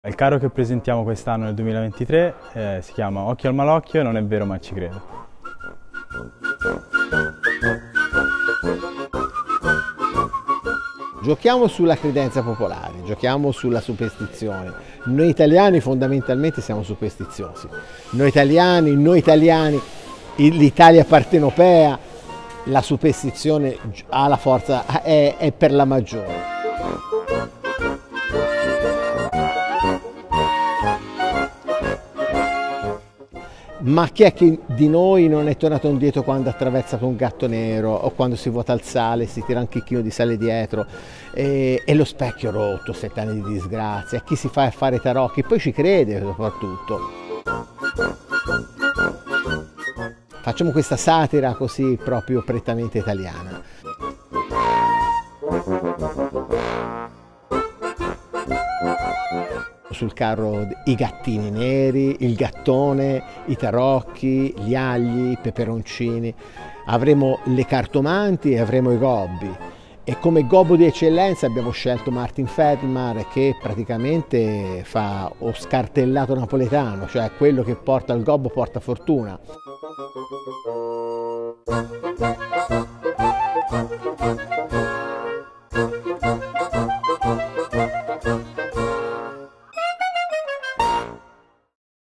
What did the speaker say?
Il carro che presentiamo quest'anno nel 2023 si chiama Occhio al Malocchio, non è vero ma ci credo. Giochiamo sulla credenza popolare, giochiamo sulla superstizione. Noi italiani fondamentalmente siamo superstiziosi. Noi italiani, l'Italia partenopea, la superstizione ha la forza, è per la maggiore. Ma chi è che di noi non è tornato indietro quando ha attraversato un gatto nero o quando si vuota il sale, si tira un chicchino di sale dietro e lo specchio rotto, 7 anni di disgrazia, chi si fa a fare tarocchi, poi ci crede soprattutto. Facciamo questa satira così proprio prettamente italiana. Sul carro i gattini neri, il gattone, i tarocchi, gli agli, i peperoncini. Avremo le cartomanti e avremo i gobbi. E come gobbo di eccellenza abbiamo scelto Martin Feldmar, che praticamente fa lo scartellato napoletano, cioè quello che porta il gobbo porta fortuna.